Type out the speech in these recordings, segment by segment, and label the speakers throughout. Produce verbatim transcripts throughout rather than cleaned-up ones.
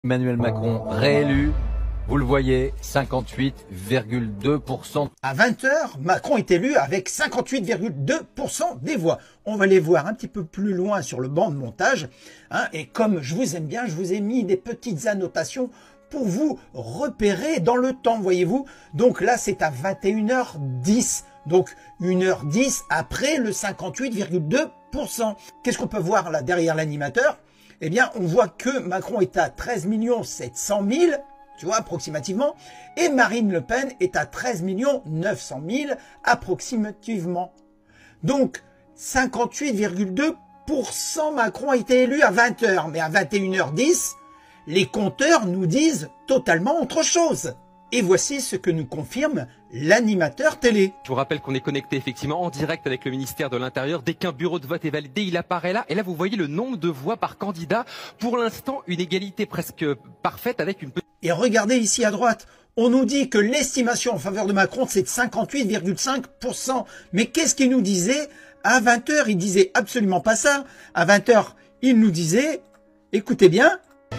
Speaker 1: Emmanuel Macron réélu, vous le voyez, cinquante-huit virgule deux pour cent.
Speaker 2: À vingt heures, Macron est élu avec cinquante-huit virgule deux pour cent des voix. On va les voir un petit peu plus loin sur le banc de montage. Hein, et comme je vous aime bien, je vous ai mis des petites annotations pour vous repérer dans le temps, voyez-vous. Donc là, c'est à vingt et une heures dix. Donc une heure dix après le cinquante-huit virgule deux pour cent. Qu'est-ce qu'on peut voir là derrière l'animateur? Eh bien, on voit que Macron est à treize millions sept cent mille, tu vois, approximativement, et Marine Le Pen est à treize millions neuf cent mille, approximativement. Donc, cinquante-huit virgule deux pour cent Macron a été élu à vingt heures, mais à vingt et une heures dix, les compteurs nous disent totalement autre chose. Et voici ce que nous confirme l'animateur télé.
Speaker 3: Je vous rappelle qu'on est connecté effectivement en direct avec le ministère de l'Intérieur. Dès qu'un bureau de vote est validé, il apparaît là. Et là, vous voyez le nombre de voix par candidat. Pour l'instant, une égalité presque parfaite avec une petite...
Speaker 2: Et regardez ici à droite, on nous dit que l'estimation en faveur de Macron, c'est de cinquante-huit virgule cinq pour cent. Mais qu'est-ce qu'il nous disait? À vingt heures, il disait absolument pas ça. À vingt heures, il nous disait, écoutez bien...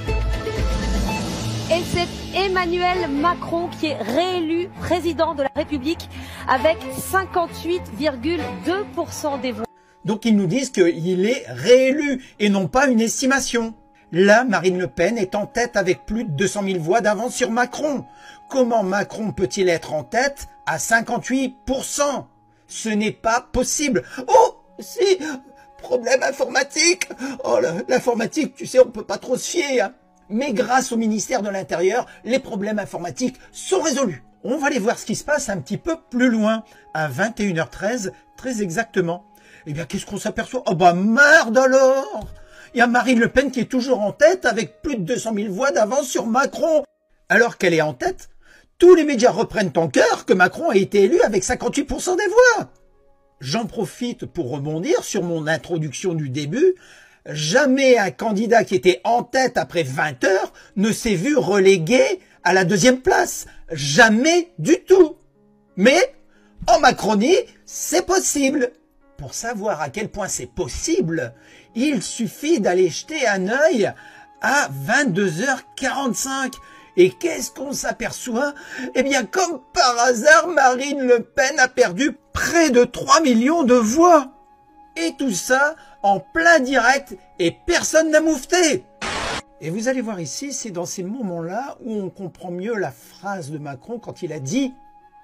Speaker 4: Et c'est Emmanuel Macron qui est réélu président de la République avec cinquante-huit virgule deux pour cent des voix.
Speaker 2: Donc ils nous disent qu'il est réélu et non pas une estimation. Là, Marine Le Pen est en tête avec plus de deux cent mille voix d'avance sur Macron. Comment Macron peut-il être en tête à cinquante-huit pour cent? Ce n'est pas possible. Oh, si, problème informatique. Oh, l'informatique, tu sais, on peut pas trop se fier, hein. Mais grâce au ministère de l'Intérieur, les problèmes informatiques sont résolus. On va aller voir ce qui se passe un petit peu plus loin, à vingt et une heures treize, très exactement. Eh bien, qu'est-ce qu'on s'aperçoit? Oh bah merde alors! Il y a Marine Le Pen qui est toujours en tête avec plus de deux cent mille voix d'avance sur Macron. Alors qu'elle est en tête, tous les médias reprennent en cœur que Macron a été élu avec cinquante-huit pour cent des voix. J'en profite pour rebondir sur mon introduction du début. Jamais un candidat qui était en tête après vingt heures ne s'est vu relégué à la deuxième place. Jamais du tout. Mais en Macronie, c'est possible. Pour savoir à quel point c'est possible, il suffit d'aller jeter un œil à vingt-deux heures quarante-cinq. Et qu'est-ce qu'on s'aperçoit? Eh bien, comme par hasard, Marine Le Pen a perdu près de trois millions de voix. Et tout ça en plein direct et personne n'a moufté. Et vous allez voir ici, c'est dans ces moments-là où on comprend mieux la phrase de Macron quand il a dit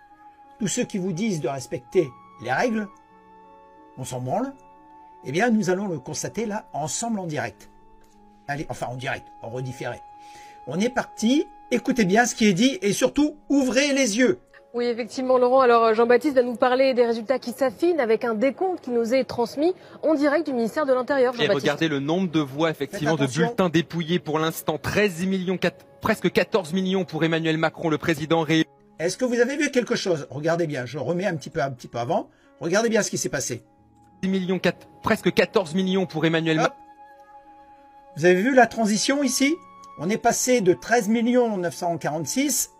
Speaker 2: « Tous ceux qui vous disent de respecter les règles, on s'en branle ». Eh bien, nous allons le constater là, ensemble en direct. Allez, enfin en direct, en redifféré. On est parti, écoutez bien ce qui est dit et surtout, ouvrez les yeux.
Speaker 5: Oui, effectivement, Laurent. Alors, Jean-Baptiste va nous parler des résultats qui s'affinent avec un décompte qui nous est transmis en direct du ministère de l'Intérieur.
Speaker 3: Et regardez le nombre de voix, effectivement, de bulletins dépouillés pour l'instant. treize millions, presque quatorze millions pour Emmanuel Macron, le président réélu.
Speaker 2: Est-ce que vous avez vu quelque chose? Regardez bien, je remets un petit peu, un petit peu avant. Regardez bien ce qui s'est passé.
Speaker 3: dix millions, presque quatorze millions pour Emmanuel Macron.
Speaker 2: Vous avez vu la transition ici? On est passé de treize millions neuf cent quarante-six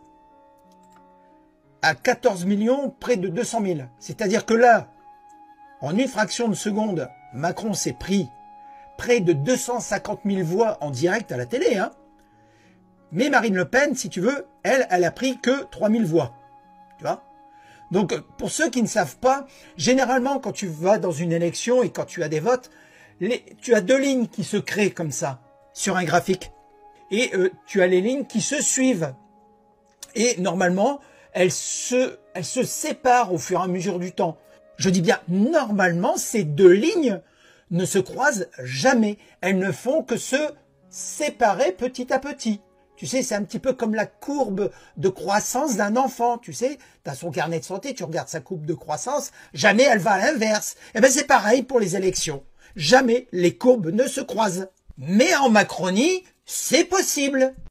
Speaker 2: à quatorze millions, près de deux cent mille. C'est-à-dire que là, en une fraction de seconde, Macron s'est pris près de deux cent cinquante mille voix en direct à la télé. Hein. Mais Marine Le Pen, si tu veux, elle, elle a pris que trois mille voix. Tu vois? Donc, pour ceux qui ne savent pas, généralement, quand tu vas dans une élection et quand tu as des votes, les, tu as deux lignes qui se créent comme ça, sur un graphique. Et euh, tu as les lignes qui se suivent. Et normalement, elles se, elles se séparent au fur et à mesure du temps. Je dis bien, normalement, ces deux lignes ne se croisent jamais. Elles ne font que se séparer petit à petit. Tu sais, c'est un petit peu comme la courbe de croissance d'un enfant. Tu sais, tu as son carnet de santé, tu regardes sa courbe de croissance, jamais elle va à l'inverse. Eh bien, c'est pareil pour les élections. Jamais les courbes ne se croisent. Mais en Macronie, c'est possible.